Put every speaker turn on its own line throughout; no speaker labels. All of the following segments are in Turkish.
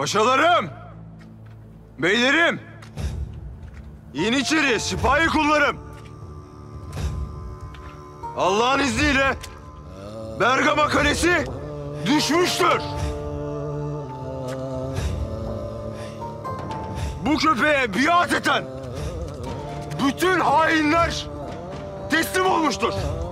Paşalarım! Beylerim! İn içeri, sipahi kullarım! Allah'ın izniyle Bergama Kalesi düşmüştür! Bu köpeğe biat eden bütün hainler teslim olmuştur!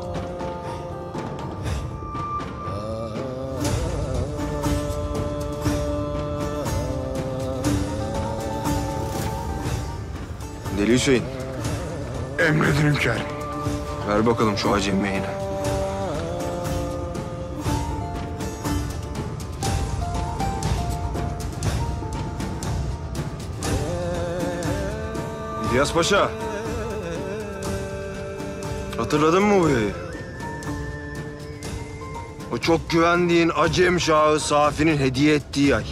Deli Hüseyin.
Emredin hünkârım.
Ver bakalım şu hacı yemeğini. İlyas Pasha. Hatırladın mı bu yayı? O çok güvendiğin Acem Şahı Safi'nin hediye ettiği yay.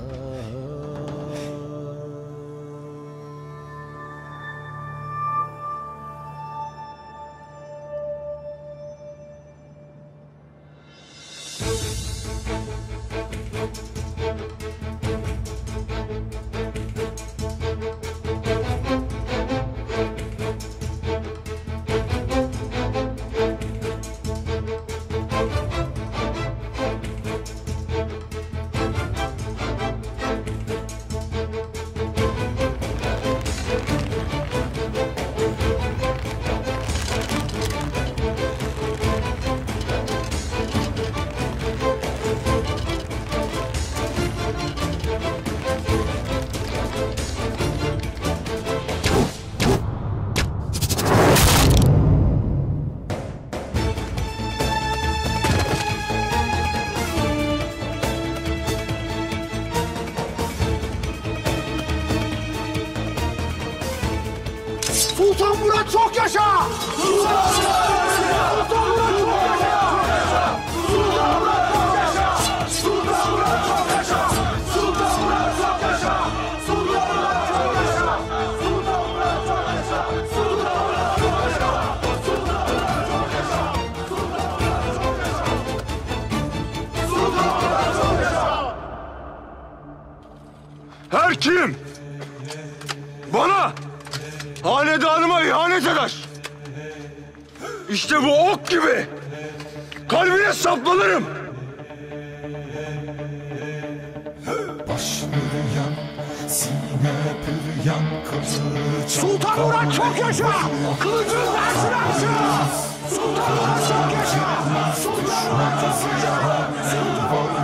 Sultan Murad çok yaşa! Sultan Murad çok yaşa! Sultan Murad çok yaşa! Sultan Murad çok yaşa! Sultan Murad çok yaşa! Sultan Murad çok yaşa! Sultan Murad çok yaşa! Sultan Murad çok yaşa! Sultan Murad çok yaşa! Sultan Murad çok yaşa!
Her kim bana, hanedanıma ihanet eder, İşte bu ok gibi kalbine saplanırım.
Baş bürüyen, sine bürüyen, kılıç.
Sultan Murad çok yaşa! Kılıcın versin aşağı! Sultan Murad çok yaşa! Sultan Murad çok yaşa!